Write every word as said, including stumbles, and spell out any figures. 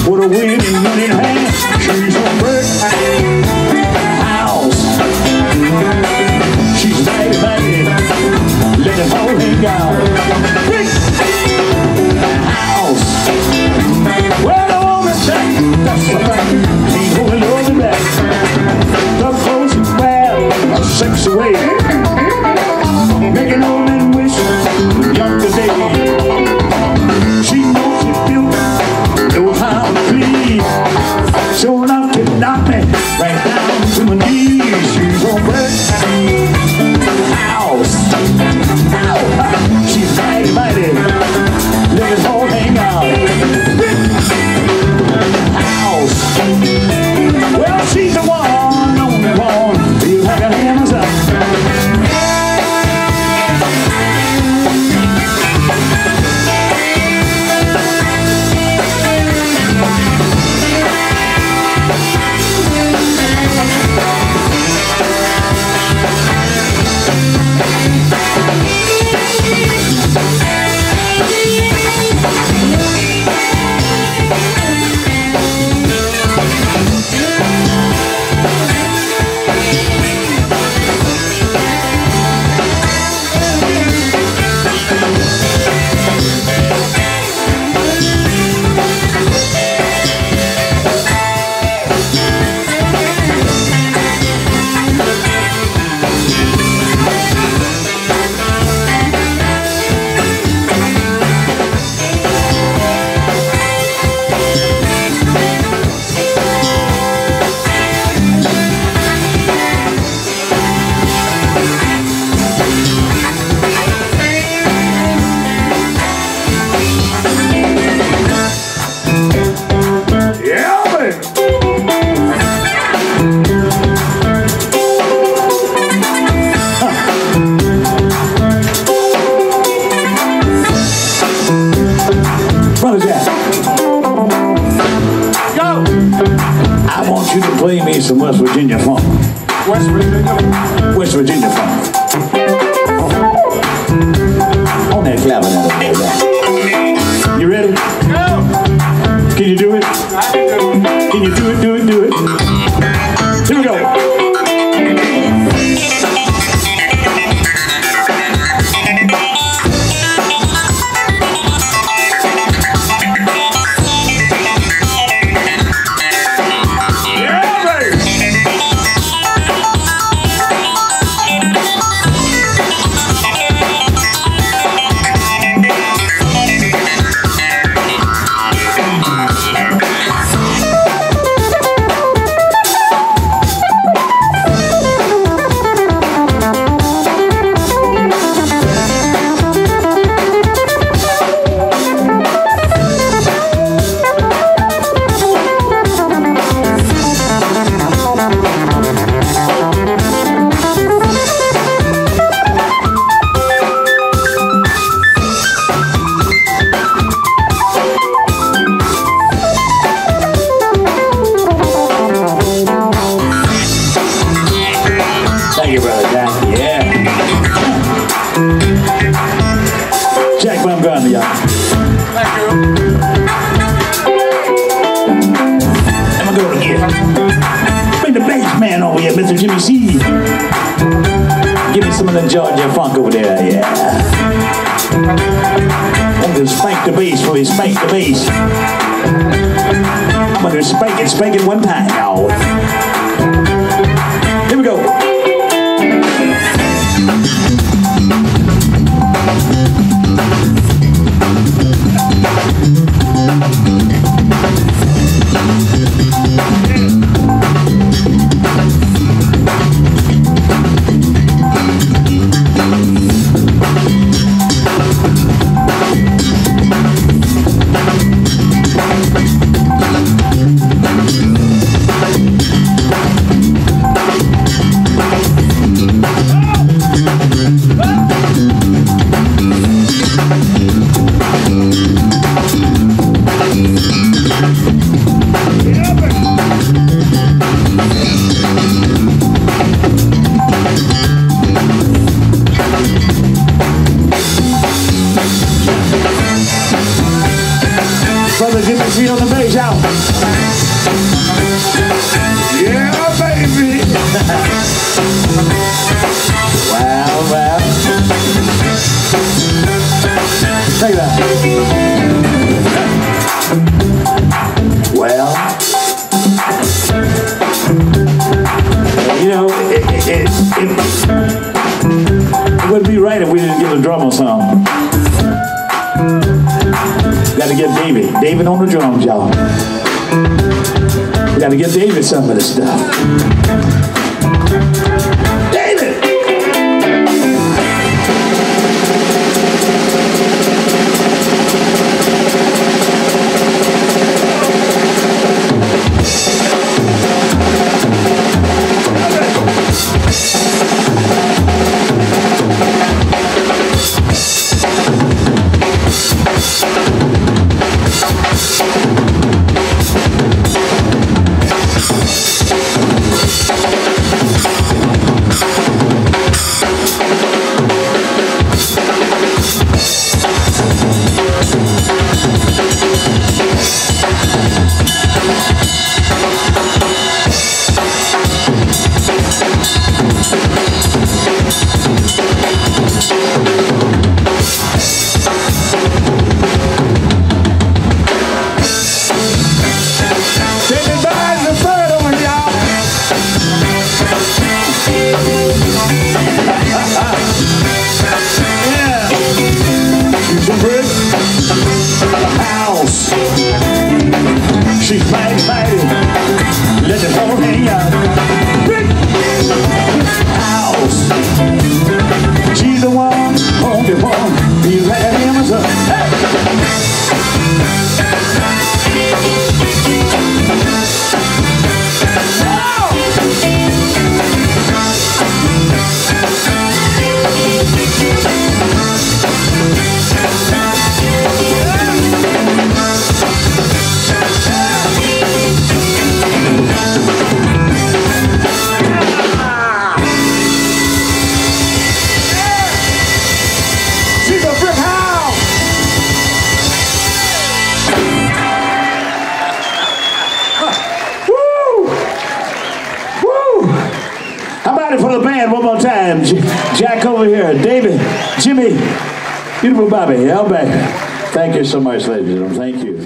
with a winning money in hand. She's a brick house. She's mighty, mighty, let it all hang out. Brick house. Well, the woman said, that's the thing. Ain't going over back. The clothes you wear are sexy way. Making old men wish younger days. She knows she built no how to please. So enough to knock me right down to my knees. She's on brick house. She's mighty, mighty. Let it all hang out. Brick house. Well, she's the one, only one. Feel like her hands up. Play me some West Virginia funk. West Virginia? West Virginia funk. On that clavinet over there. You ready? Go! Can you do it? I can do it. Can you do it, do it, do it? Here we go. Thank you, brother Jack. Yeah. Jack Van Gundy, y'all. Thank you. I'm gonna go again. Bring the bass man over here, Mister Jimmy C. Give me some of the Georgia funk over there, yeah. I'm gonna spank the bass for me, spank the bass. I'm gonna spank it, spank it one time, y'all. Here we go. Yeah, baby. Well, well. Take that. Well, you know, it, it, it, it, it wouldn't be right if we didn't get a drum or something. Got to get David. David on the drums, y'all. We got to get David some of this stuff. David! She's mighty, mighty, let the whole hang out. Brick house. She's the one, only one, be like a Amazon. Hey! For the band, one more time. Jack over here, David, Jimmy, beautiful Bobby, Al back. Thank you so much, ladies and gentlemen. Thank you.